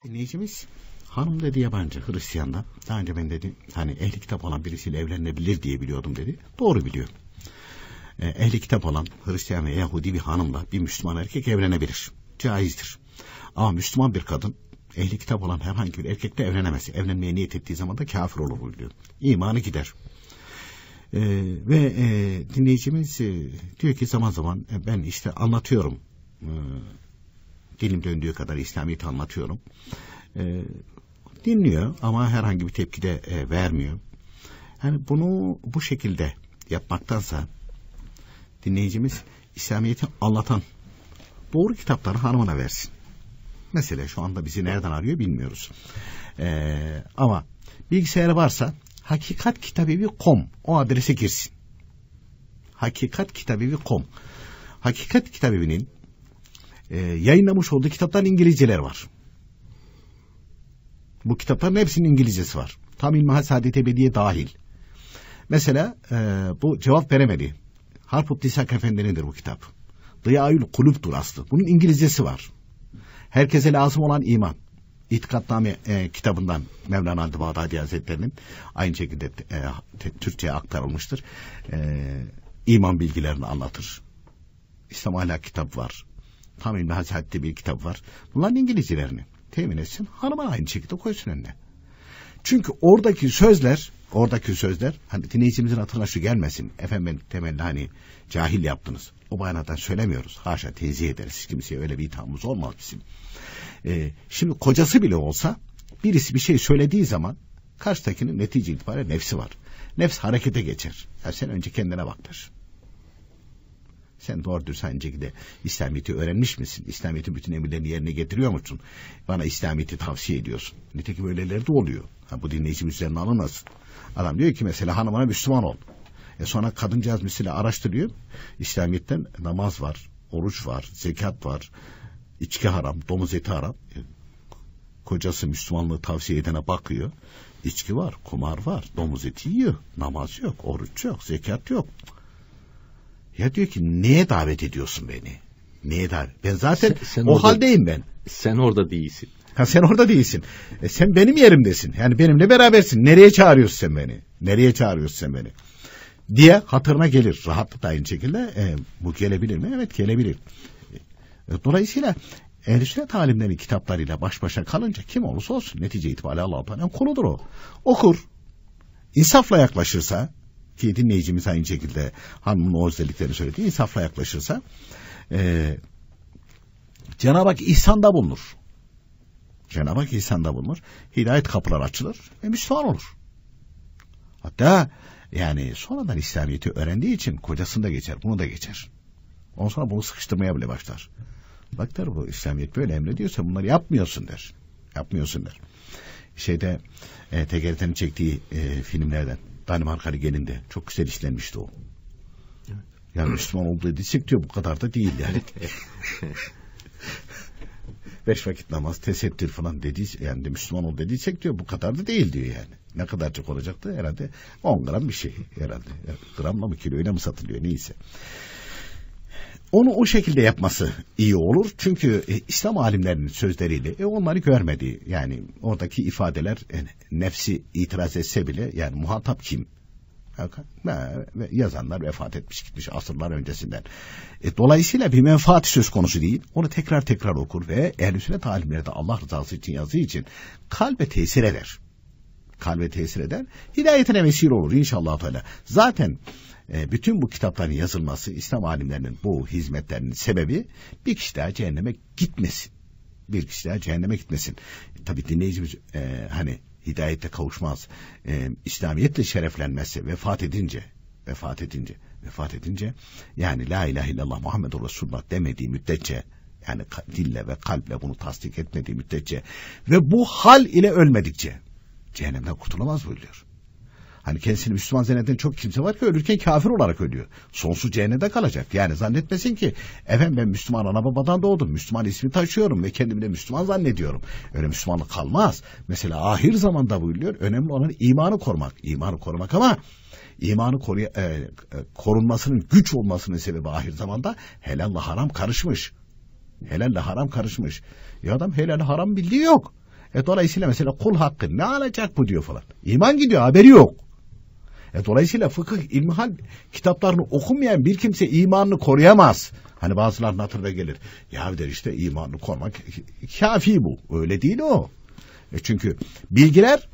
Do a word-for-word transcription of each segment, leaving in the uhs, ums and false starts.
Dinleyicimiz hanım dedi yabancı Hristiyan'da. Daha önce ben dedi hani ehli kitap olan birisiyle evlenilebilir diye biliyordum dedi. Doğru biliyor. E, ehli kitap olan Hristiyan ve Yahudi bir hanımla bir Müslüman erkek evlenebilir. Caizdir. Ama Müslüman bir kadın ehli kitap olan herhangi bir erkekle evlenemez. Evlenmeye niyet ettiği zaman da kafir olur diyor. İmanı gider. E, ve e, dinleyicimiz e, diyor ki zaman zaman e, ben işte anlatıyorum. E, dilim döndüğü kadar İslamiyet'i anlatıyorum. E, dinliyor ama herhangi bir tepki de e, vermiyor. Yani bunu bu şekilde yapmaktansa dinleyicimiz İslamiyet'i anlatan doğru kitapları hanımına versin. Mesela şu anda bizi nereden arıyor bilmiyoruz. E, ama bilgisayarı varsa hakikatkitabevi nokta com o adrese girsin. hakikatkitabevi nokta com Hakikat Kitabevi'nin e, yayınlamış olduğu kitapların İngilizceler var. Bu kitapların hepsinin İngilizcesi var. Tam İlmihal Saadet Ebediye dahil. Mesela e, bu cevap veremedi. Harput Lisak Efendi'nindir bu kitap. Dıyâül Kulüp'tür aslı. Bunun İngilizcesi var. Herkese lazım olan iman. İtikadname e, kitabından Mevlana Abdü Bağdadi Hazretleri'nin aynı şekilde e, Türkçe'ye aktarılmıştır. E, iman bilgilerini anlatır. İslam Ahlak kitap var. Tam İlmihal Saadet'te bir kitap var. Bunların İngilizcelerini temin etsin. Hanıma aynı şekilde koysun önüne. Çünkü oradaki sözler, oradaki sözler, hani dinleyicimizin hatırına şu gelmesin. Efendim ben temelli hani cahil yaptınız. O bayanadan söylemiyoruz. Haşa tenzih ederiz. Hiç kimseye öyle bir ithamımız olmaz bizim. Ee, şimdi kocası bile olsa birisi bir şey söylediği zaman karşıdakinin netice itibariyle nefsi var. Nefs harekete geçer. Ya sen önce kendine bak der. Sen doğru dürüst aynı şekilde İslamiyet'i öğrenmiş misin? İslamiyet'in bütün emirlerini yerine getiriyor musun? Bana İslamiyet'i tavsiye ediyorsun. Nitekim öyleleri de oluyor. Ha, bu dinleyicimiz üzerine alınmasın. Adam diyor ki mesela hanımına Müslüman ol. E sonra kadıncağız mesela araştırıyor. İslamiyet'ten namaz var, oruç var, zekat var, içki haram, domuz eti haram. E, kocası Müslümanlığı tavsiye edene bakıyor. İçki var, kumar var, domuz eti yiyor. Namaz yok, oruç yok, zekat yok. Ya diyor ki neye davet ediyorsun beni? Neye davet? Ben zaten sen, sen o orada, haldeyim ben. Sen orada değilsin. Ha sen orada değilsin. E, sen benim yerimdesin. Yani benimle berabersin. Nereye çağırıyorsun sen beni? Nereye çağırıyorsun sen beni? Diye hatırına gelir. Rahatlıkla aynı şekilde e, bu gelebilir mi? Evet gelebilir. E, dolayısıyla ehl-i sünnet alimlerinin kitaplarıyla baş başa kalınca kim olursa olsun netice itibariyle Allah-u Teala'nın kuludur o. Okur. İnsafla yaklaşırsa ki dinleyicimiz aynı şekilde hanımın o özelliklerini söyledi. İnsafla yaklaşırsa e, Cenab-ı Hak ihsanda bulunur. Cenab-ı Hak ihsanda bulunur. Hidayet kapıları açılır ve Müslüman olur. Hatta yani sonradan İslamiyet'i öğrendiği için kocasını da geçer, bunu da geçer. Ondan sonra bunu sıkıştırmaya bile başlar. Bak der bu İslamiyet böyle emrediyorsa bunları yapmıyorsun der. Yapmıyorsun der. Şeyde e, T G R T'nin çektiği e, filmlerden Danimarkalı gelinde çok güzel işlenmişti o. Yani Müslüman olduğu dediysek diyor bu kadar da değil yani. Beş vakit namaz, tesettür falan dediyse yani de Müslüman ol dediysek diyor bu kadar da değil diyor yani. Ne kadar çok olacaktı herhalde on gram bir şey herhalde. Yani gramla mı kiloyla mı satılıyor neyse. Onu o şekilde yapması iyi olur. Çünkü e, İslam alimlerinin sözleriyle e, onları görmedi. Yani oradaki ifadeler e, nefsi itiraz etse bile yani muhatap kim? Ve yazanlar vefat etmiş gitmiş asırlar öncesinden. E, dolayısıyla bir menfaat söz konusu değil. Onu tekrar tekrar okur ve ehl-i sünnet alimleri de Allah rızası için yazdığı için kalbe tesir eder. Kalbe tesir eder. Hidayetine vesile olur inşallah Teala. Zaten e, bütün bu kitapların yazılması İslam alimlerinin bu hizmetlerinin sebebi bir kişi daha cehenneme gitmesin. Bir kişi daha cehenneme gitmesin. E, tabii dinleyicimiz e, hani hidayete kavuşmaz. E, İslamiyetle şereflenmezse vefat edince vefat edince vefat edince yani la ilahe illallah Muhammedur Resulullah demediği müddetçe yani dille ve kalple bunu tasdik etmediği müddetçe ve bu hal ile ölmedikçe cehennemden kurtulamaz buyuruyor. Hani kendisini Müslüman zanneden çok kimse var ki ölürken kafir olarak ölüyor. Sonsuz cehennemde kalacak. Yani zannetmesin ki efendim ben Müslüman ana babadan doğdum. Müslüman ismi taşıyorum ve kendimi de Müslüman zannediyorum. Öyle Müslümanlık kalmaz. Mesela ahir zamanda buyuruyor. Önemli olan imanı korumak. İmanı korumak ama imanı koruya, e, korunmasının güç olmasının sebebi ahir zamanda helalla haram karışmış. Helalle haram karışmış. Ya adam helal haram bildiği yok. E dolayısıyla mesela kul hakkı ne alacak bu diyor falan. İman gidiyor, haberi yok. E dolayısıyla fıkıh, ilmihal kitaplarını okumayan bir kimse imanını koruyamaz. Hani bazılarının hatırına gelir. Ya der işte imanını korumak kafi bu. Öyle değil o. E çünkü bilgiler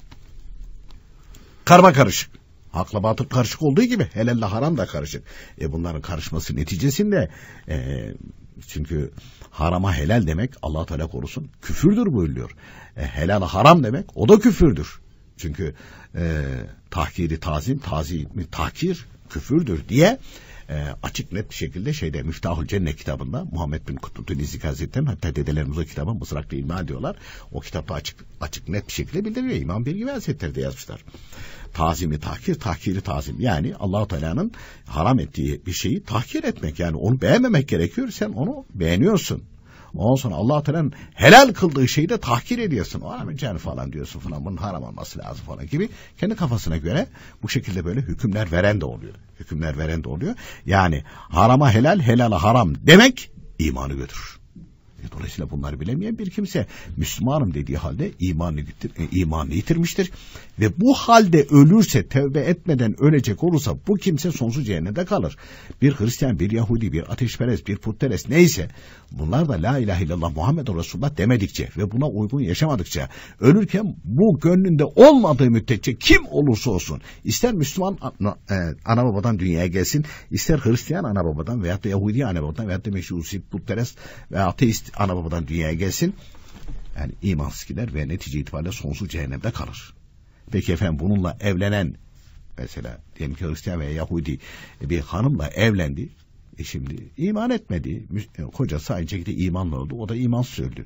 karma karışık. Hakla batıl karışık olduğu gibi helalle haram da karışık. E bunların karışması neticesinde e, çünkü harama helal demek Allah Teala korusun küfürdür buyuruyor. E, helal haram demek o da küfürdür. Çünkü e, tahkiri tazim, tazimi tahkir küfürdür diye e, açık net bir şekilde şeyde Miftahul Cennet kitabında Muhammed bin Kutluddin İzzik Hazretleri'nin hatta dedelerimiz o kitabı Mızraklı İlmihal diyorlar. O kitapta açık açık net bir şekilde bildiriyor. İmam Bilgi Hazretleri de yazmışlar. Tazimi tahkir, tahkiri tazim. Yani Allah-u Teala'nın haram ettiği bir şeyi tahkir etmek. Yani onu beğenmemek gerekiyor. Sen onu beğeniyorsun. Ondan sonra Allah-u Teala'nın helal kıldığı şeyi de tahkir ediyorsun. O haram falan diyorsun falan. Bunun haram olması lazım falan gibi. Kendi kafasına göre bu şekilde böyle hükümler veren de oluyor. Hükümler veren de oluyor. Yani harama helal, helala haram demek imanı götürür. Dolayısıyla bunları bilemeyen bir kimse Müslümanım dediği halde imanını, yitir, e, imanını yitirmiştir. Ve bu halde ölürse, tevbe etmeden ölecek olursa bu kimse sonsuz cehennemde kalır. Bir Hristiyan, bir Yahudi, bir ateşperest, bir putperest neyse bunlar da la ilahe illallah Muhammedun Resulullah demedikçe ve buna uygun yaşamadıkça ölürken bu gönlünde olmadığı müddetçe kim olursa olsun ister Müslüman e, ana babadan dünyaya gelsin, ister Hristiyan ana babadan veyahut da Yahudi ana babadan veyahut da meşrusi putperest ve ateist ana babadan dünyaya gelsin. Yani imansız gider ve netice itibariyle sonsuz cehennemde kalır. Peki efendim bununla evlenen mesela diyelim ki Hristiyan veya Yahudi bir hanımla evlendi. E şimdi iman etmedi. Kocası aynı şekilde imanlı oldu. O da imansız öldü.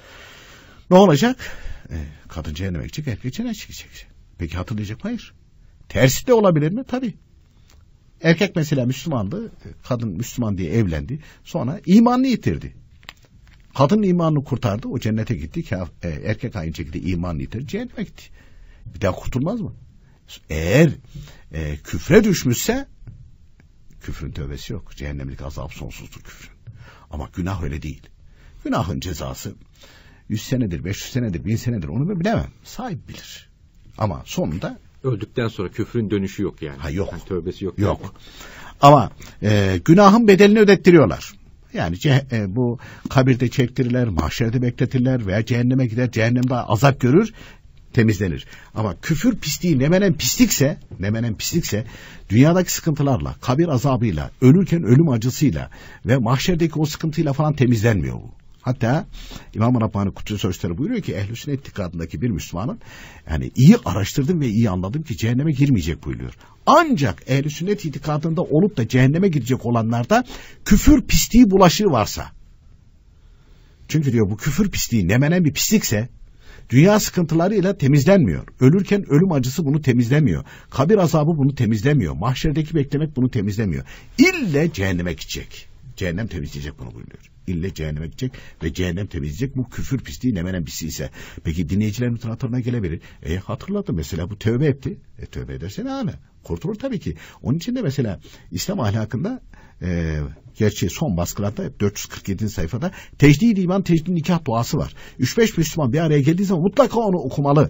Ne olacak? E, kadın cehenneme gidecek, erkek cennete çıkacak. Peki hatırlayacak mı? Hayır. Tersi de olabilir mi? Tabii. Erkek mesela Müslümandı. Kadın Müslüman diye evlendi. Sonra imanını yitirdi. Kadın imanını kurtardı. O cennete gitti. Erkek aynı şekilde imanını yitirdi. Cehenneme gitti. Bir daha kurtulmaz mı? Eğer e, küfre düşmüşse küfrün tövbesi yok. Cehennemlik azap sonsuzdur küfrün. Ama günah öyle değil. Günahın cezası yüz senedir, beş yüz senedir, bin senedir onu ben bilemem. Sahip bilir. Ama sonunda öldükten sonra küfrün dönüşü yok yani. Ha yok. Yani tövbesi yok. Yok. Yani. Ama e, günahın bedelini ödettiriyorlar. Yani e, bu kabirde çektirirler, mahşerde bekletirler veya cehenneme gider, cehennemde azap görür, temizlenir. Ama küfür pisliği ne menen pislikse, ne menen pislikse dünyadaki sıkıntılarla, kabir azabıyla, ölürken ölüm acısıyla ve mahşerdeki o sıkıntıyla falan temizlenmiyor bu. Hatta İmam-ı Rabbani Kutsi Sözleri buyuruyor ki Ehl-i Sünnet itikadındaki bir Müslümanın yani iyi araştırdım ve iyi anladım ki cehenneme girmeyecek buyuruyor. Ancak Ehl-i Sünnet itikadında olup da cehenneme girecek olanlarda küfür pisliği bulaşığı varsa. Çünkü diyor bu küfür pisliği ne menen bir pislikse dünya sıkıntılarıyla temizlenmiyor. Ölürken ölüm acısı bunu temizlemiyor. Kabir azabı bunu temizlemiyor. Mahşerdeki beklemek bunu temizlemiyor. İlle cehenneme gidecek. Cehennem temizleyecek bunu buyuruyor. İlle cehenneme gidecek ve cehennem temizleyecek bu küfür pisliği ne menen pisliği ise. Peki dinleyicilerimizin hatırına gelebilir. E hatırladı mesela bu tövbe etti. E tövbe ederse ne hale? Kurtulur tabii ki. Onun için de mesela İslam ahlakında e, gerçi son baskılarda dört yüz kırk yedinci sayfada tecdid-i iman, tecdid-i nikah duası var. üç beş Müslüman bir araya geldiği zaman mutlaka onu okumalı.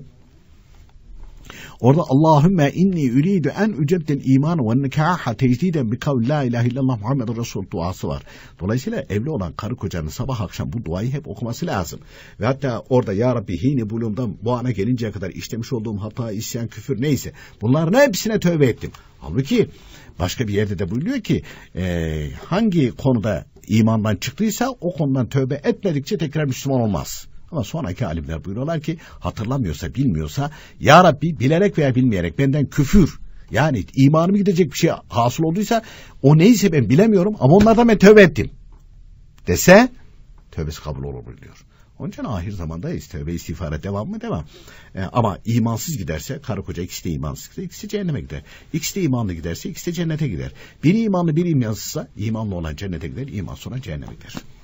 Orada Allahümme inni üridu en üceddel iman ve nikaha tecdiden bi kavli la ilahe illallah Muhammed Resul duası var. Dolayısıyla evli olan karı kocanın sabah akşam bu duayı hep okuması lazım. Ve hatta orada ya Rabbi hini bulumdan bu ana gelinceye kadar işlemiş olduğum hata, isyan, küfür neyse bunların hepsine tövbe ettim. Halbuki başka bir yerde de buyuruyor ki e, hangi konuda imandan çıktıysa o konudan tövbe etmedikçe tekrar Müslüman olmaz. Ama sonraki alimler buyuruyorlar ki hatırlamıyorsa, bilmiyorsa ya Rabbi bilerek veya bilmeyerek benden küfür yani imanımı gidecek bir şey hasıl olduysa o neyse ben bilemiyorum ama onlardan ben tövbe ettim dese tövbesi kabul olur diyor. Onun için ahir zamandayız. Tövbe istiğfara devam mı? Devam. Ee, ama imansız giderse karı koca ikisi de imansız gider. İkisi cehenneme gider. İkisi de imanlı giderse ikisi de cennete gider. Biri imanlı biri imansızsa imanlı olan cennete gider. İmansız olan cehenneme gider.